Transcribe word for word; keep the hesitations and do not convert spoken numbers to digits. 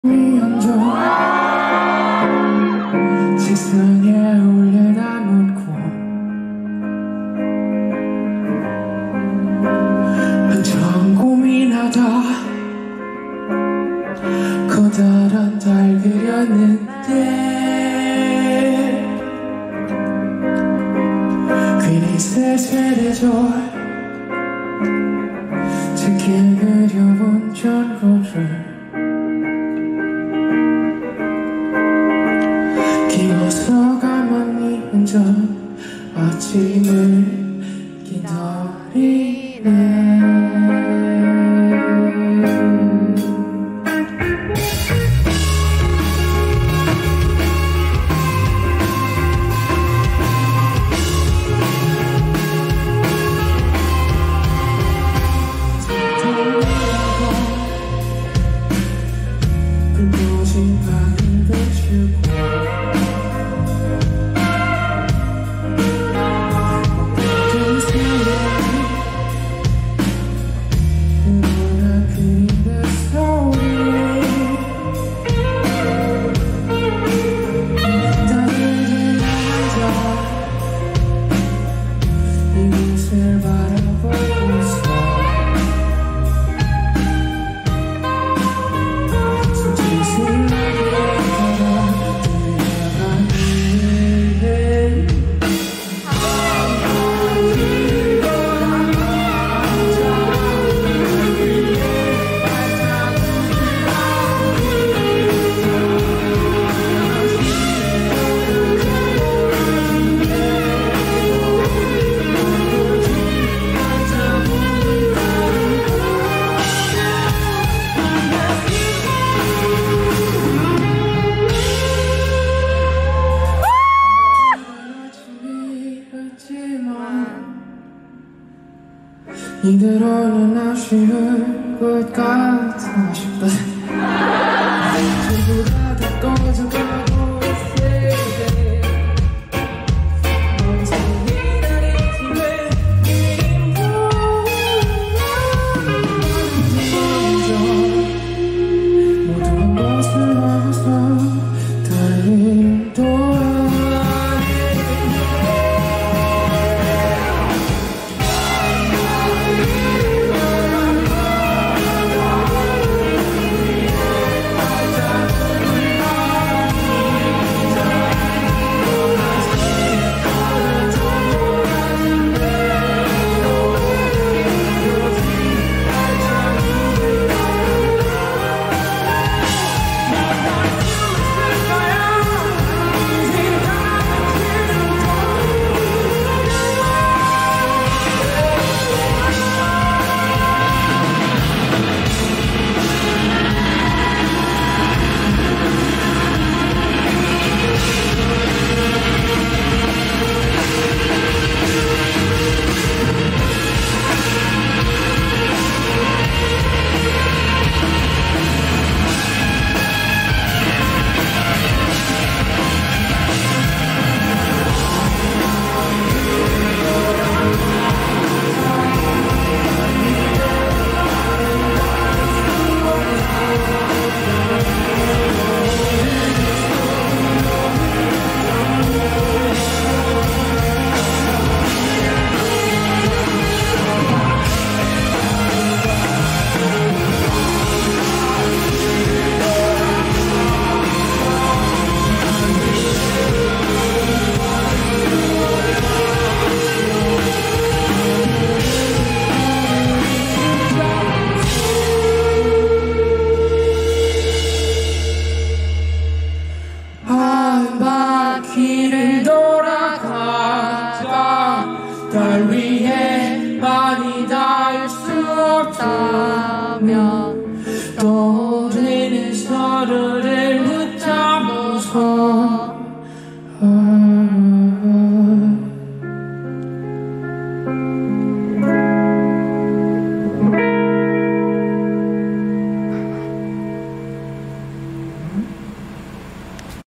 미안져 세상에 올려다 놓고 한참 고민하다 커다란 달 그렸는데 괜히 세세대절 작게 그려본 전부를 기어서 가만히 앉아 아침을 기다리네. 불꽃이 방을 비추고 이곳을 바라보고 있어. 손짓을 이대로는 아쉬울 것 같아 싶다. 전부 다 다 꺼져가고 있을 언제 기다리지 왜 그림도 먼저 모든 것을 와서 달린 돌아 길을 돌아가자. 날 위해 많이 닿을 수 없다면